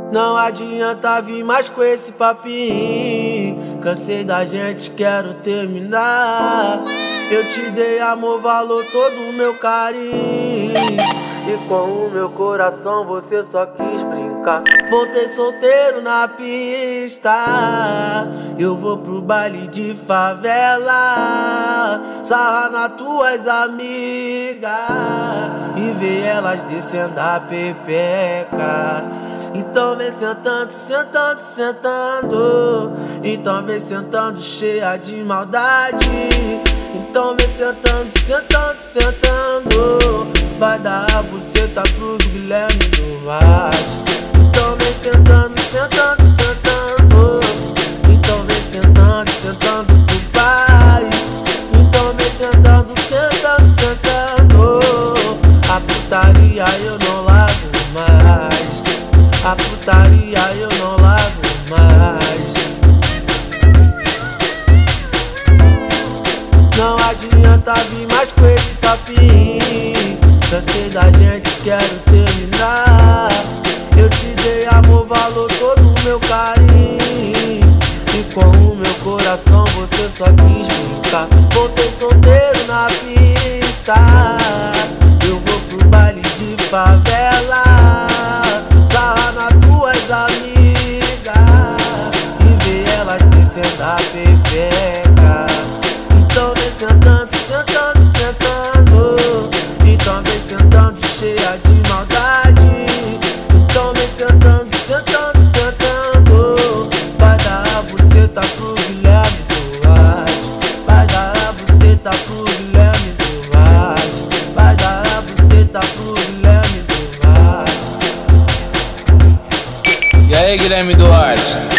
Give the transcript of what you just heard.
Não adianta vir mais com esse papinho. Cansei da gente, quero terminar. Eu te dei amor, valor, todo o meu carinho. E com o meu coração você só quis brincar. Voltei solteiro na pista. Eu vou pro baile de favela, sarrar nas tuas amigas e ver elas descendo a pepeca. Então vem sentando, sentando, sentando. Então vem sentando cheia de maldade. Então vem sentando, sentando, sentando. Vai dar a buceta pro Guilherme Duarte. Então vem sentando, sentando, sentando. Então vem sentando, sentando pro pai. Então vem sentando, sentando, sentando. A putaria eu não largo mais. A putaria eu não largo mais. Não adianta vir mais com esse papinho. Cansei da gente, quero terminar. Eu te dei amor, valor, todo o meu carinho. E com o meu coração você só quis brincar. Voltei solteiro na pista. Eu vou pro baile de favela, sarrar nas tuas amigas e ver elas descendo a pepeca. Então vem sentando, sentando, sentando. Então vem sentando cheia de maldade. Então vem sentando, sentando, sentando. Vai dar a buceta pro Guilherme Duarte. Vai dar a buceta pro Guilherme Duarte. Vai dar a buceta pro Guilherme Duarte. E aí, Guilherme Duarte?